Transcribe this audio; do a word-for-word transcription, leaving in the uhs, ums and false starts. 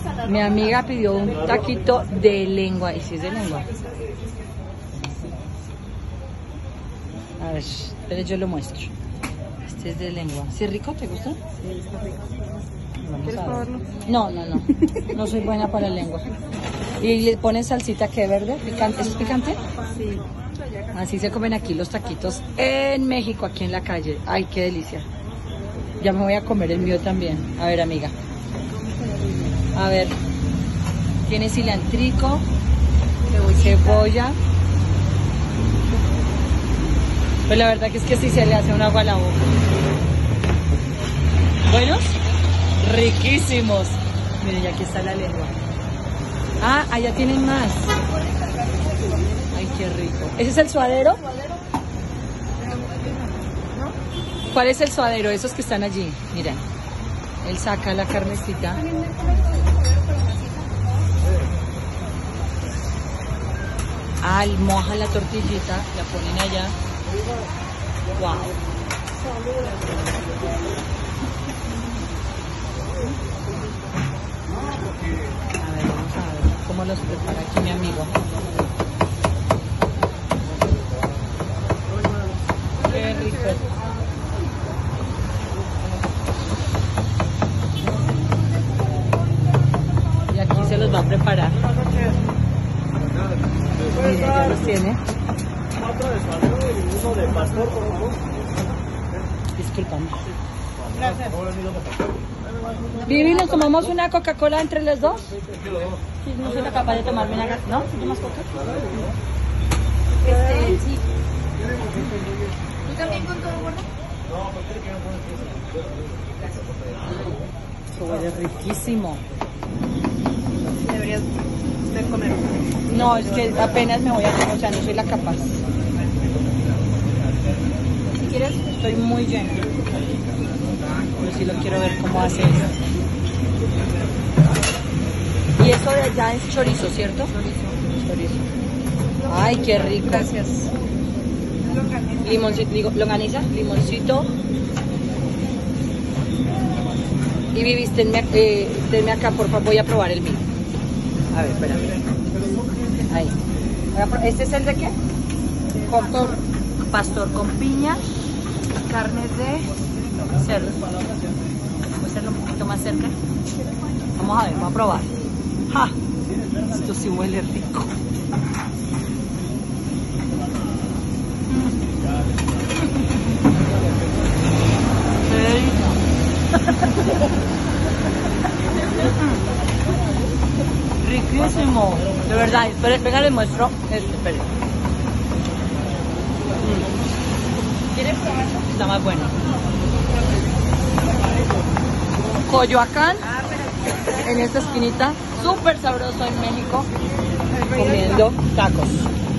Mi amiga pidió un taquito de lengua. ¿Y si es de lengua? A ver, espere, yo lo muestro. Este es de lengua. ¿Sí es rico? ¿Te gusta? Sí, está rico. Vamos ¿Quieres a ver. probarlo? No, no, no. No soy buena para la lengua. ¿Y le ponen salsita que verde? ¿Picante? ¿Eso es picante? Sí. Así se comen aquí los taquitos en México, aquí en la calle. Ay, qué delicia. Ya me voy a comer el mío también. A ver, amiga. A ver. Tiene cilantrico, cebolla. Pues la verdad que es que sí se le hace un agua a la boca. ¿Buenos? Riquísimos. Miren, ya aquí está la lengua. Ah, allá tienen más. Ay, qué rico. ¿Ese es el suadero? ¿Cuál es el suadero? Esos que están allí. Mira. Él saca la carnecita. Ah, moja la tortillita, la ponen allá. Wow. A ver, vamos a ver cómo los prepara aquí mi amigo. Qué rico. Y aquí se los va a preparar. Miren, ya los tiene. Discúlpame. Gracias. Vivi, ¿nos tomamos una Coca-Cola entre los dos? Sí, no soy capaz de tomarme una. ¿No? ¿Sí tomas Coca? Este, sí. ¿Tú también con todo, gordo? Eso huele riquísimo. Deberías de comer. No, es que apenas me voy a comer, o sea, no soy la capaz. Si quieres, estoy muy llena. Pero sí lo quiero ver cómo hace eso. Y eso de allá es chorizo, ¿cierto? Chorizo. Chorizo. Ay, qué rico. Gracias. Limoncito, digo, longaniza, limoncito. Y Vivi, tenme, eh, tenme acá, por favor, voy a probar el mío. A ver, espérame. Ahí. ¿Este es el de qué? Pastor. Pastor con piña, carne de cerdo. Voy a hacerlo un poquito más cerca. Vamos a ver, vamos a probar. ¡Ja! Esto sí huele rico. Riquísimo, de verdad. Espera, venga, les muestro. Este, espere. ¿Quieres probarlo? Está más bueno. Coyoacán, en esta esquinita, súper sabroso en México, comiendo tacos.